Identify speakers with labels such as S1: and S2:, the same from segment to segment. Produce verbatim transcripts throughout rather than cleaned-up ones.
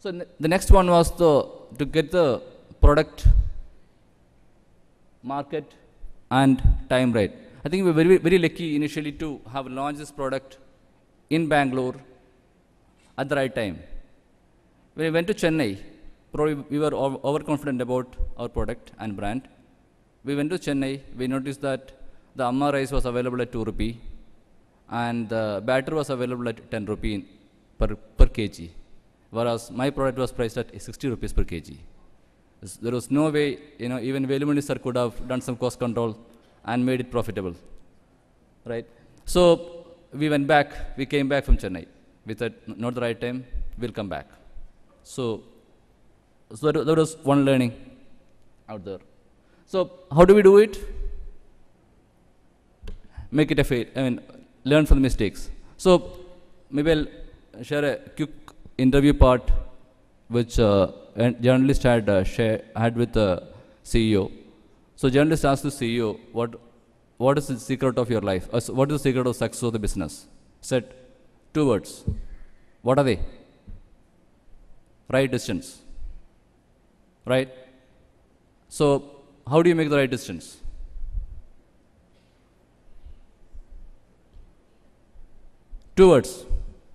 S1: So the next one was the to get the product, market, and time right. I think we were very, very lucky initially to have launched this product in Bangalore at the right time. When we went to Chennai, probably we were over overconfident about our product and brand. We went to Chennai, we noticed that the amma rice was available at two rupee and the batter was available at ten rupee per, per kg, whereas my product was priced at sixty rupees per kg. There was no way, you know, even Velummani sir could have done some cost control and made it profitable, right? So we went back, we came back from Chennai. We said, not the right time, we'll come back. So, so that, that was one learning out there. So how do we do it? Make it a fail, I mean, learn from the mistakes. So maybe I'll share a quick interview part which uh, a journalist had, uh, share, had with the C E O. So journalist asked the C E O, what, what is the secret of your life? Uh, what is the secret of success of the business? Said, two words. What are they? Right decisions. Right? So how do you make the right decisions? Two words.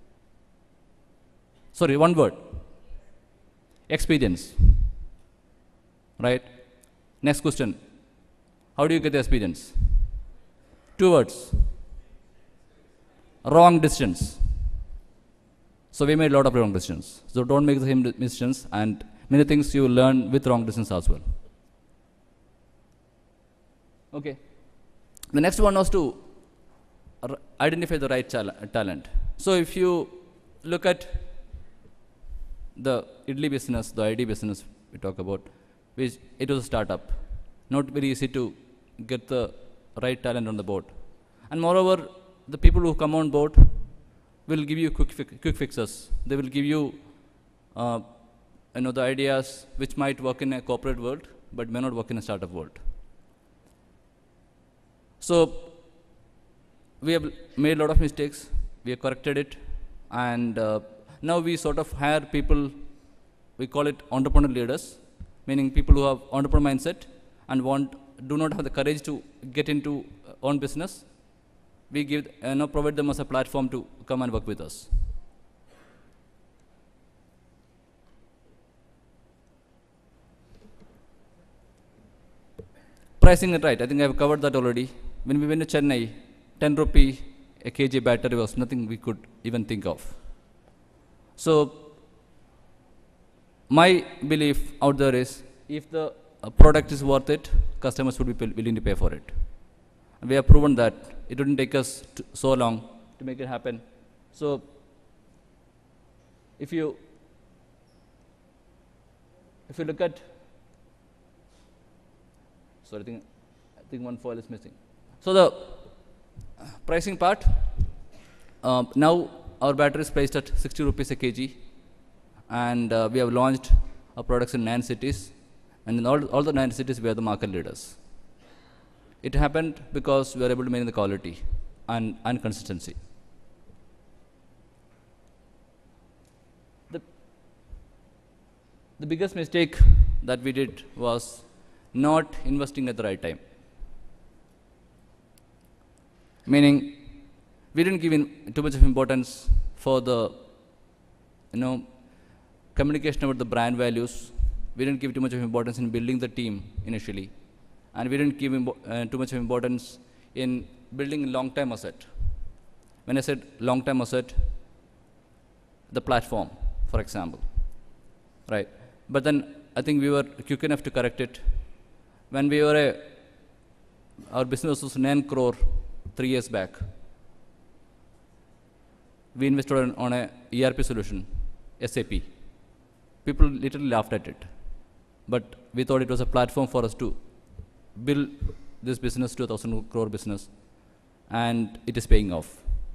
S1: Sorry, one word. Experience. Right? Next question. How do you get the experience? Two words. Wrong decisions. So we made a lot of wrong decisions. So don't make the same decisions, and many things you will learn with wrong decisions as well. Okay. The next one was to identify the right talent. So if you look at the idli business, the I D business we talk about, which it was a startup. Not very easy to get the right talent on the board. And moreover, the people who come on board will give you quick, fi quick fixes. They will give you, uh, you know, the ideas which might work in a corporate world, but may not work in a startup world. So we have made a lot of mistakes. We have corrected it, and uh, now we sort of hire people. We call it entrepreneur leaders, meaning people who have entrepreneur mindset and want do not have the courage to get into uh, own business. We give, uh, now provide them as a platform to come and work with us. Pricing it right. I think I have covered that already. When we went to Chennai, ten rupee a kg batter was nothing we could even think of. So my belief out there is, if the uh, product is worth it, customers would be willing to pay for it. And we have proven that it wouldn't take us so long to make it happen. So if you if you look at, sorry, I think, I think one foil is missing. So the pricing part, uh, now our batter is priced at sixty rupees a kg, and uh, we have launched our products in nine cities, and in all, all the nine cities we are the market leaders. It happened because we were able to maintain the quality and, and consistency. The, the biggest mistake that we did was not investing at the right time. Meaning, we didn't give in too much of importance for the, you know, communication about the brand values. We didn't give too much of importance in building the team initially. And we didn't give uh, too much of importance in building long-term asset. When I said long-term asset, the platform, for example, right? But then I think we were quick enough to correct it. When we were a, our business was nine crore three years back. We invested on, on a E R P solution, S A P. People literally laughed at it, but we thought it was a platform for us to build this business to a thousand crore business, and it is paying off.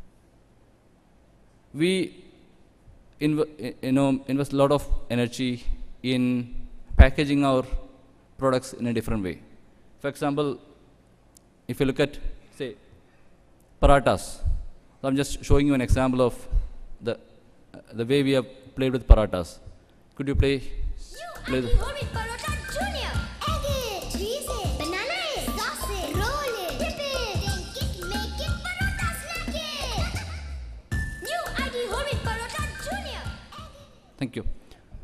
S1: We inv you know, invest a lot of energy in packaging our products in a different way. For example, if you look at, say, parathas. So I'm just showing you an example of the, uh, the way we have played with parathas. Could you play?
S2: New
S1: play the,
S2: Auntie Homemade Parota Junior. Egg it, cheese it, banana it, sauce it, roll it, dip it, drink it, make it, parota snack it. New Auntie Homemade Parota Junior.
S1: thank you.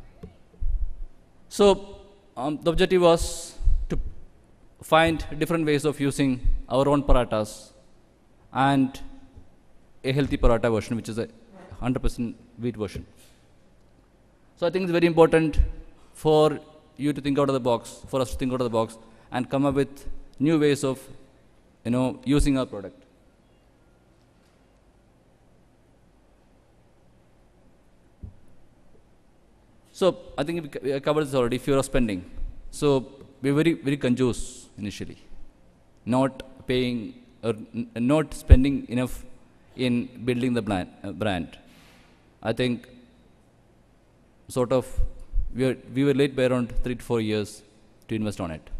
S1: So um, the objective was to find different ways of using our own paratas and a healthy paratha version, which is a one hundred percent wheat version. So I think it's very important for you to think out of the box, for us to think out of the box, and come up with new ways of, you know, using our product. So I think we co- we covered this already. Fear of spending. So we're very very conscious initially, not paying or n- not spending enough in building the brand. Uh, brand. I think sort of we were, we were late by around three to four years to invest on it.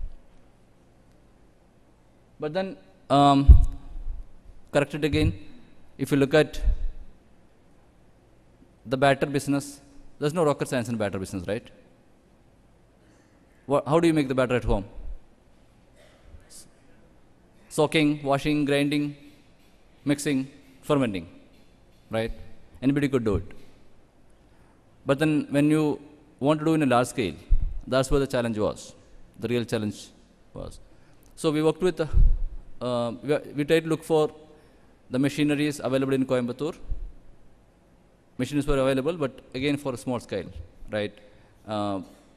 S1: But then um, correct it again. If you look at the batter business, there's no rocket science in batter business, right? Wha how do you make the batter at home? Soaking, washing, grinding, mixing, fermenting, right? Anybody could do it. But then when you want to do in a large scale, that's where the challenge was. The real challenge was. So we worked with, uh, uh, we, we tried to look for the machineries available in Coimbatore. Machines were available, but again for a small scale, right? Uh,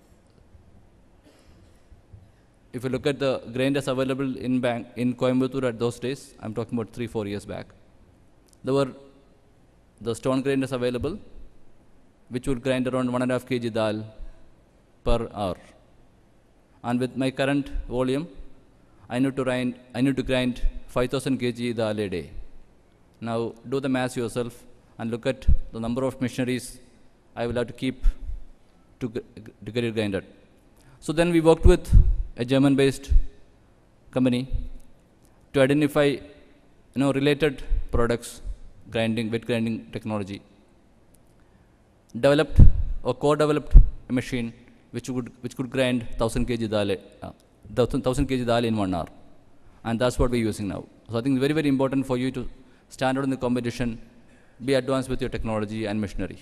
S1: if you look at the grinders available in bank in Coimbatore at those days, I'm talking about three, four years back, there were the stone grinders available, which would grind around one and a half kg dal per hour. And with my current volume, I need to grind, I need to grind five thousand kg dal a day. Now do the math yourself and look at the number of machineries I will have to keep to, g- to get it grinded. So then we worked with a German-based company to identify, you know, related products, grinding, wet grinding technology. Developed or co-developed a machine which would which could grind one thousand kg dal, uh, one thousand kg dal in one hour, and that's what we're using now. So I think it's very very important for you to stand out in the competition, be advanced with your technology and machinery.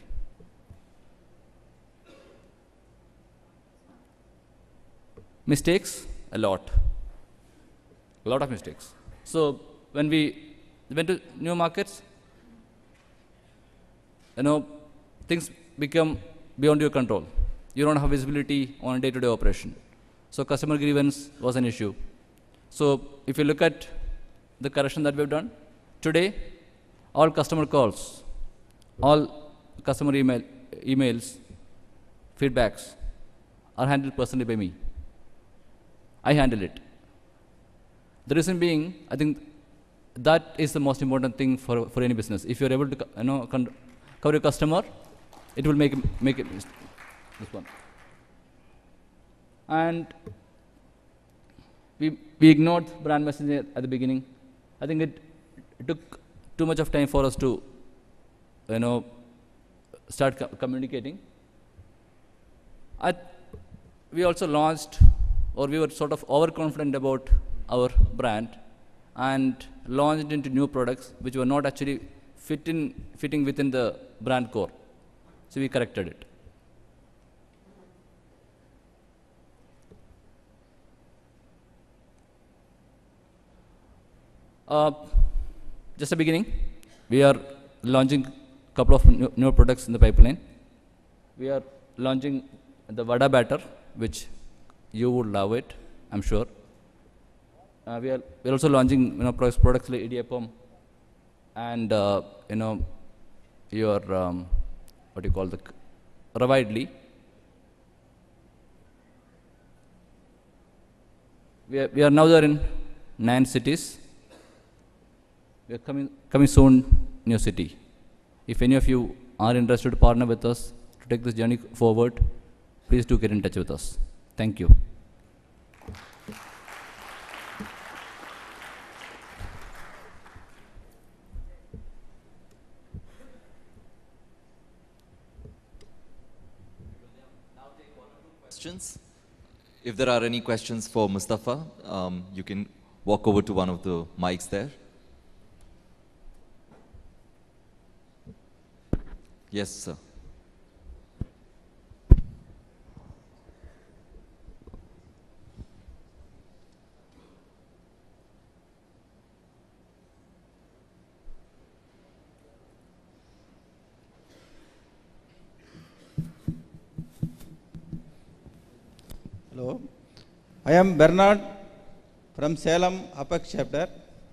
S1: Mistakes, a lot, a lot of mistakes. So when we went to new markets, you know, things become beyond your control. You don't have visibility on a day-to-day operation. So customer grievance was an issue. So if you look at the correction that we've done, today, all customer calls, all customer email, emails, feedbacks are handled personally by me. I handle it. The reason being, I think that is the most important thing for, for any business. If you're able to, you know, con- cover your customer, it will make make it this one. And we we ignored brand messaging at the beginning. I think it, it took too much of time for us to, you know, start co- communicating. I, we also launched, or we were sort of overconfident about our brand, and launched into new products which were not actually fit in, fitting within the brand core. So we corrected it. Uh, just a beginning. We are launching a couple of new, new products in the pipeline. We are launching the Vada batter, which you would love it, I'm sure. Uh, we are we are also launching, you know, products, products like idiyappam and uh, you know, your um, what do you call the k- rava idli. We are, we are now there in nine cities. We are coming coming soon in your city. If any of you are interested to partner with us to take this journey forward, please do get in touch with us. Thank you.
S3: questions. If there are any questions for Mustafa, um, you can walk over to one of the mics there. Yes, sir.
S4: Hello, I am Bernard from Salem Apex chapter.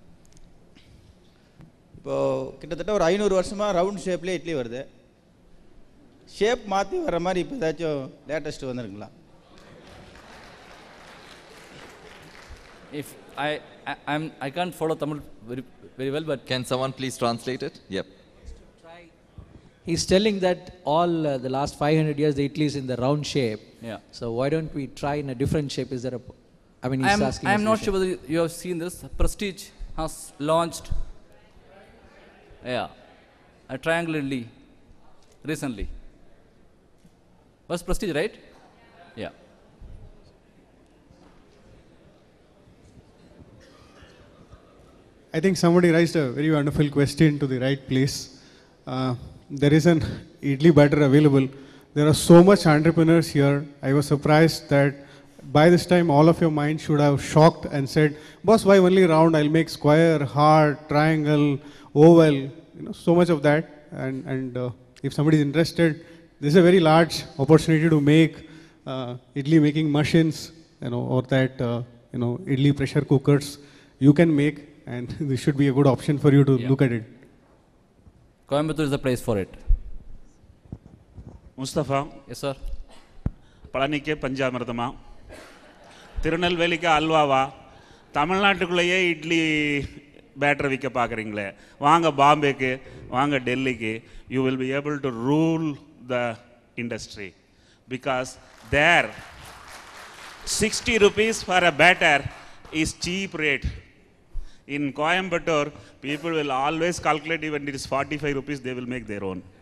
S4: இப்போ கிட்டத்தட்ட ஒரு ஐநூறு வருஷமா round ஷேப்லேயே idli வருது. Shape மாற்றி வர மாதிரி இப்போ ஏதாச்சும் லேட்டஸ்ட் வந்துருங்களா?
S1: If I, I I'm I can't follow Tamil very very well, but
S3: Can someone please translate it? Yep.
S5: He's telling that all uh, the last five hundred years the idli is in the round shape.
S1: yeah.
S5: So why don't we try in a different shape? Is there a? I mean, he's
S1: I'm
S5: asking.
S1: I'm
S5: a
S1: not
S5: solution.
S1: sure whether you have seen this. Prestige has launched yeah a triangle idli recently. Was Prestige, right? Yeah.
S6: I think somebody raised a very wonderful question to the right place. Uh, there is an idli batter available. There are so much entrepreneurs here. I was surprised that by this time all of your mind should have shocked and said, boss, why only round? I'll make square, heart, triangle, oval, you know, so much of that. And, and uh, if somebody is interested, this is a very large opportunity to make uh, idli making machines, you know, or that, uh, you know, idli pressure cookers you can make, and this should be a good option for you to
S1: Yeah.
S6: look at it.
S1: Coimbatore is the place for it.
S7: Mustafa,
S1: Yes, sir.
S7: பழனிக்கு பஞ்சாமிர்தமா, திருநெல்வேலிக்கு அல்வாவா, தமிழ்நாட்டுக்குள்ளேயே idli batter விற்க பார்க்குறீங்களே, வாங்க பாம்பேக்கு, வாங்க டெல்லிக்கு. You will be able to rule the industry because there sixty rupees for a batter is cheap rate. In Coimbatore, people will always calculate even it is forty-five rupees, they will make their own.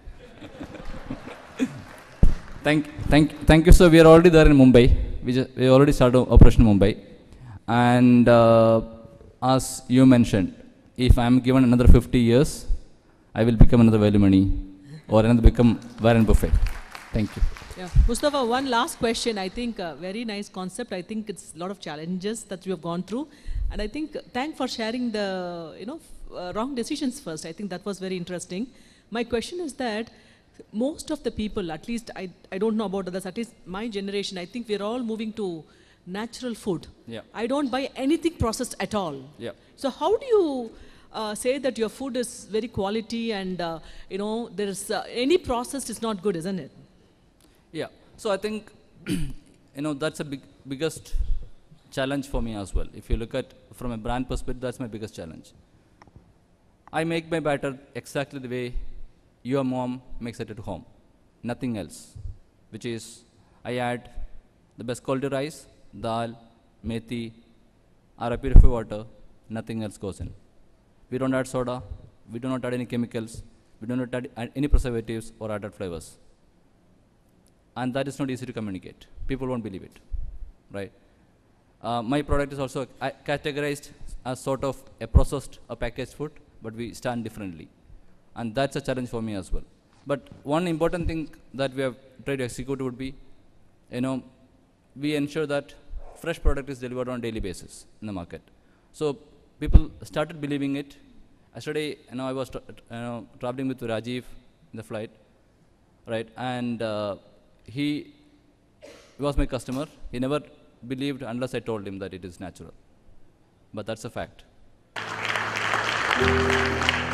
S1: Thank, thank, thank you, sir. We are already there in Mumbai. We, just, we already started operation in Mumbai. And uh, as you mentioned, if I am given another fifty years, I will become another value money or another become Warren Buffett. Thank you.
S8: Yeah. Mustafa, one last question. I think a very nice concept. I think it's a lot of challenges that you have gone through. And I think, thank for sharing the, you know, uh, wrong decisions first. I think that was very interesting. My question is that most of the people, at least I, I don't know about others, at least my generation, I think we're all moving to natural food.
S1: Yeah.
S8: I don't buy anything processed at all.
S1: Yeah.
S8: So how do you uh, say that your food is very quality and, uh, you know, there's uh, any processed is not good, isn't it?
S1: Yeah. So I think, you know, that's a big, biggest challenge for me as well. If you look at from a brand perspective, that's my biggest challenge. I make my batter exactly the way your mom makes it at home. Nothing else. Which is, I add the best quality rice, dal, methi, or a purified water. Nothing else goes in. We don't add soda. We do not add any chemicals. We do not add add any preservatives or added flavors. And that is not easy to communicate. People won't believe it, right? Uh, my product is also uh, categorized as sort of a processed or packaged food, but we stand differently. And that's a challenge for me as well. But one important thing that we have tried to execute would be, you know, we ensure that fresh product is delivered on a daily basis in the market. So people started believing it. Yesterday, you know, I was tra you know, traveling with Rajiv in the flight, right? And uh, he was my customer. He never believed unless I told him that it is natural. But that's a fact.